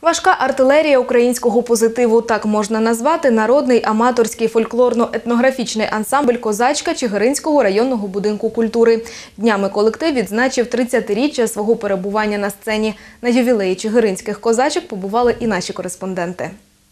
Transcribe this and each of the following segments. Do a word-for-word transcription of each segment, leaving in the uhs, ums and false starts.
Важка артилерія українського позитиву – так можна назвати народний аматорський фольклорно-етнографічний ансамбль «Козачка» Чигиринського районного будинку культури. Днями колектив відзначив тридцятиріччя свого перебування на сцені. На ювілеї чигиринських козачок побували і наші кореспонденти.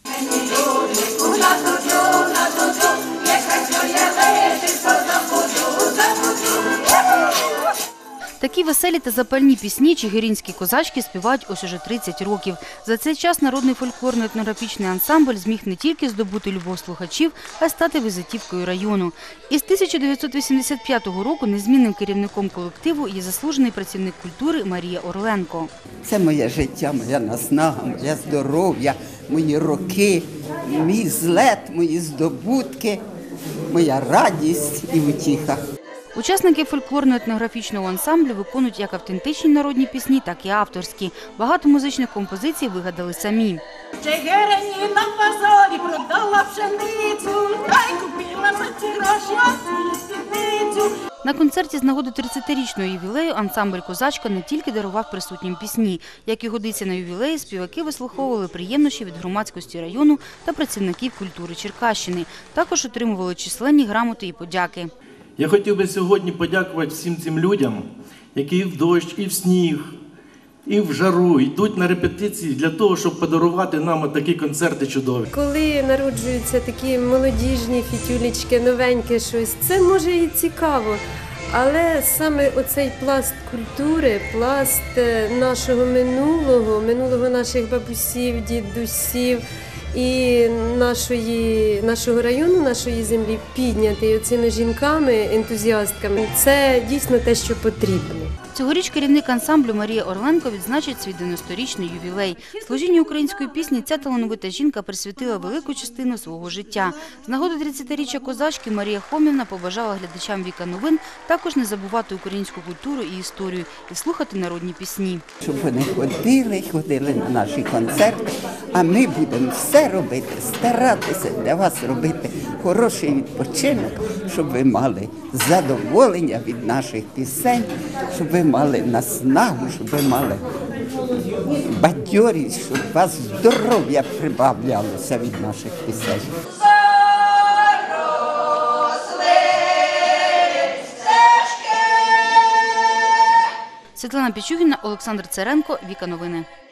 Такі веселі та запальні пісні чигиринські козачки співають ось уже тридцять років. За цей час народний фольклорно-етнографічний ансамбль зміг не тільки здобути любов слухачів, а й стати візитівкою району. Із тисяча дев'ятсот вісімдесят п'ятого року незмінним керівником колективу є заслужений працівник культури Марія Орленко. Це моє життя, моя наснага, моє здоров'я, мої роки, мій злет, мої здобутки, моя радість і утіха. Учасники фольклорно-етнографічного ансамблю виконують як автентичні народні пісні, так і авторські. Багато музичних композицій вигадали самі. Чигирині на базарі продала пшеницю, та й купила за ці гроші оцю спідницю. На концерті з нагоди тридцятирічного ювілею ансамбль «Козачка» не тільки дарував присутнім пісні. Як і годиться на ювілеї, співаки вислуховували приємнощі від громадськості району та працівників культури Черкащини. Також отримували численні грамоти і подяки. Я хотів би сьогодні подякувати всім цим людям, які і в дощ, і в сніг, і в жару йдуть на репетиції для того, щоб подарувати нам такі концерти чудові. Коли народжуються такі молодіжні фітюлечки, новеньке щось, це може і цікаво. Але саме оцей пласт культури, пласт нашого минулого, минулого наших бабусів, дідусів, і нашої, нашого району, нашої землі піднятий оцими жінками-ентузіастками. Це дійсно те, що потрібно. Цьогоріч керівник ансамблю Марія Орленко відзначить свій дев'яносторічний ювілей. Служінню української пісні ця талановита жінка присвятила велику частину свого життя. З нагоди тридцятиріччя козачки Марія Хомівна побажала глядачам «Віка новин» також не забувати українську культуру і історію і слухати народні пісні. Щоб вони ходили, ходили на наші концерти, а ми будемо все робити, старатися для вас робити хороший відпочинок, щоб ви мали задоволення від наших пісень, щоб ви мали наснагу, щоб ви мали бадьорість, щоб у вас здоров'я прибавлялося від наших пісень. Світлана Пічугіна, Олександр Церенко, «Віка новини».